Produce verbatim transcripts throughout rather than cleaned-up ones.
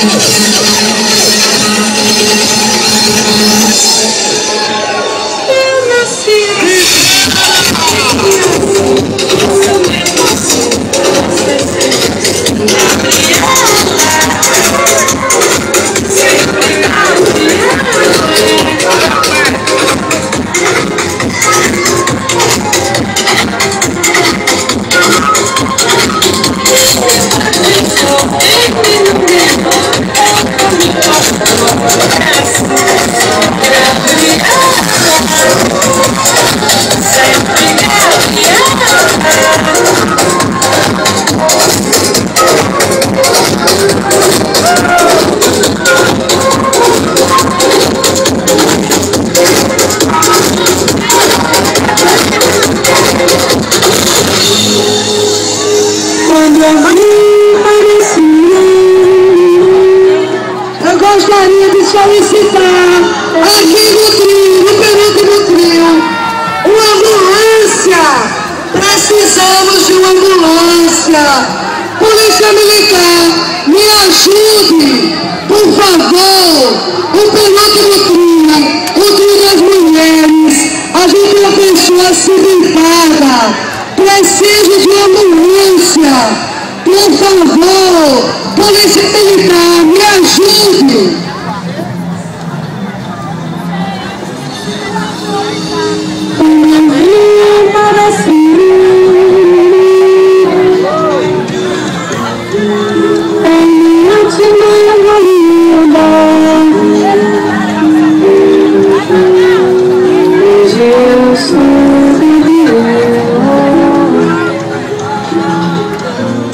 Eu gostaria de solicitar aqui no trio, no penúltimo trio, uma ambulância. Precisamos de uma ambulância. Polícia Militar, me ajude, por favor. O penúltimo trio, o trio das mulheres, a gente é uma pessoa acidentada. Preciso de uma ambulância. Por favor, Polícia Militar, me ajude!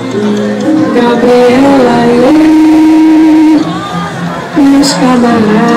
Gabriela e meus camaradas.